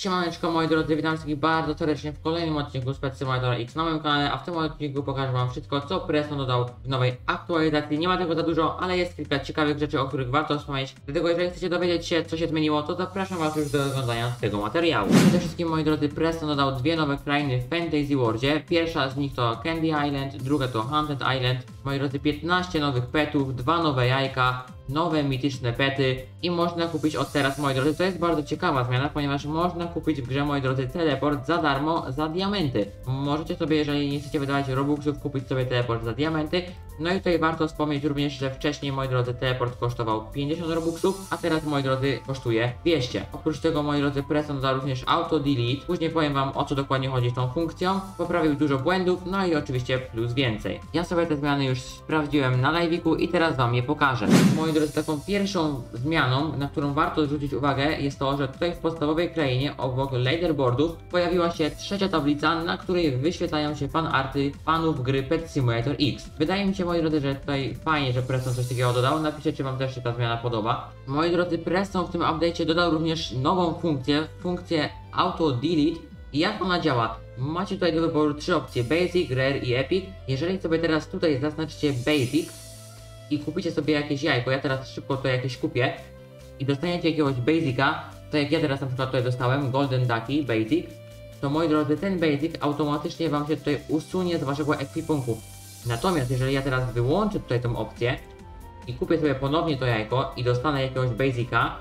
Siemaneczko moi drodzy, witam wszystkich bardzo serdecznie w kolejnym odcinku z Pet Simulator X na moim kanale, a w tym odcinku pokażę wam wszystko, co Preston dodał w nowej aktualizacji. Nie ma tego za dużo, ale jest kilka ciekawych rzeczy, o których warto wspomnieć. Dlatego jeżeli chcecie dowiedzieć się, co się zmieniło, to zapraszam was już do oglądania tego materiału. Przede wszystkim moi drodzy, Preston dodał dwie nowe krainy w Fantasy Worldzie. Pierwsza z nich to Candy Island, druga to Haunted Island. Moi drodzy, 15 nowych petów, 2 nowe jajka, nowe mityczne pety i można kupić od teraz, moi drodzy, to jest bardzo ciekawa zmiana, ponieważ można kupić w grze, moi drodzy, teleport za darmo za diamenty. Możecie sobie, jeżeli nie chcecie wydawać robuxów, kupić sobie teleport za diamenty. No i tutaj warto wspomnieć również, że wcześniej, moi drodzy, teleport kosztował 50 robuxów, a teraz, moi drodzy, kosztuje 200. Oprócz tego, moi drodzy, Preston da również auto delete. Później powiem wam, o co dokładnie chodzi z tą funkcją. Poprawił dużo błędów, no i oczywiście plus więcej. Ja sobie te zmiany już sprawdziłem na live'iku i teraz wam je pokażę. Moi drodzy, taką pierwszą zmianą, na którą warto zwrócić uwagę, jest to, że tutaj w podstawowej krainie obok leaderboardów pojawiła się trzecia tablica, na której wyświetlają się fanarty fanów gry Pet Simulator X. Wydaje mi się, moi drodzy, że tutaj fajnie, że Preston coś takiego dodał. Napiszcie, czy wam też się ta zmiana podoba. Moi drodzy, Preston w tym update'cie dodał również nową funkcję auto delete. I jak ona działa? Macie tutaj do wyboru trzy opcje: Basic, Rare i Epic. Jeżeli sobie teraz tutaj zaznaczycie Basic i kupicie sobie jakieś jajko, ja teraz szybko to jakieś kupię i dostaniecie jakiegoś Basica, to jak ja teraz na przykład tutaj dostałem Golden Ducky Basic, to moi drodzy, ten Basic automatycznie wam się tutaj usunie z waszego ekwipunku. Natomiast jeżeli ja teraz wyłączę tutaj tą opcję i kupię sobie ponownie to jajko i dostanę jakiegoś Basica,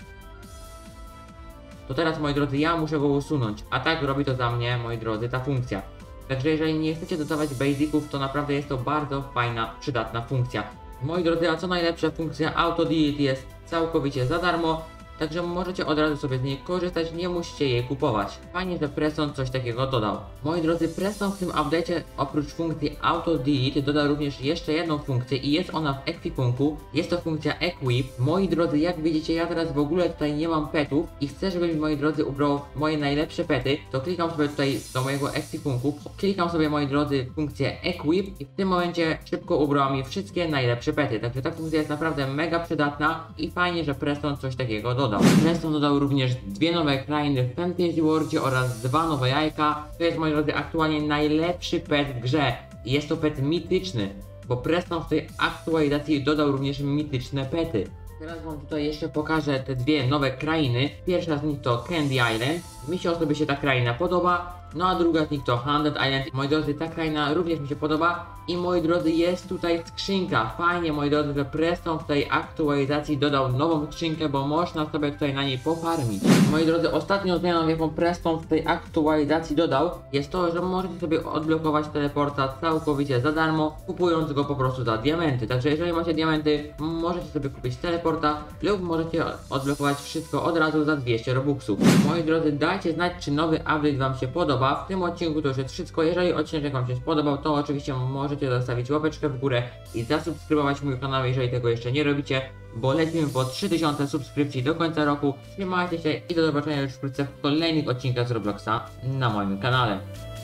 to teraz, moi drodzy, ja muszę go usunąć, a tak robi to za mnie, moi drodzy, ta funkcja. Także jeżeli nie chcecie dodawać basiców, to naprawdę jest to bardzo fajna, przydatna funkcja. Moi drodzy, a co najlepsze, funkcja auto delete jest całkowicie za darmo, także możecie od razu sobie z niej korzystać, nie musicie jej kupować. Fajnie, że Preston coś takiego dodał. Moi drodzy, Preston w tym update'cie oprócz funkcji auto delete doda również jeszcze jedną funkcję i jest ona w ekwipunku. Jest to funkcja equip. Moi drodzy, jak widzicie, ja teraz w ogóle tutaj nie mam petów i chcę, żeby mi, moi drodzy, ubrał moje najlepsze pety, to klikam sobie tutaj do mojego ekwipunku, klikam sobie, moi drodzy, funkcję equip i w tym momencie szybko ubrała mi wszystkie najlepsze pety. Także ta funkcja jest naprawdę mega przydatna i fajnie, że Preston coś takiego dodał. Preston dodał również dwie nowe krainy w Fantasy Worldzie oraz dwa nowe jajka. To jest, moi drodzy, aktualnie najlepszy pet w grze. Jest to pet mityczny, bo Preston w tej aktualizacji dodał również mityczne pety. Teraz wam tutaj jeszcze pokażę te dwie nowe krainy. Pierwsza z nich to Candy Island. Mi się osobiście ta kraina podoba. No a druga z nich to Haunted Island. Moi drodzy, ta kraina również mi się podoba. I moi drodzy, jest tutaj skrzynka. Fajnie, moi drodzy, że Preston w tej aktualizacji dodał nową skrzynkę, bo można sobie tutaj na niej pofarmić. Moi drodzy, ostatnią zmianą, jaką Preston w tej aktualizacji dodał, jest to, że możecie sobie odblokować teleporta całkowicie za darmo, kupując go po prostu za diamenty. Także jeżeli macie diamenty, możecie sobie kupić teleporta lub możecie odblokować wszystko od razu za 200 robuxów. Moi drodzy, dajcie znać, czy nowy update wam się podoba. W tym odcinku to już jest wszystko. Jeżeli odcinek wam się spodobał, to oczywiście możecie zostawić łapeczkę w górę i zasubskrybować mój kanał, jeżeli tego jeszcze nie robicie, bo lecimy po 3000 subskrypcji do końca roku. Trzymajcie się i do zobaczenia już wkrótce w kolejnych odcinkach z Robloxa na moim kanale.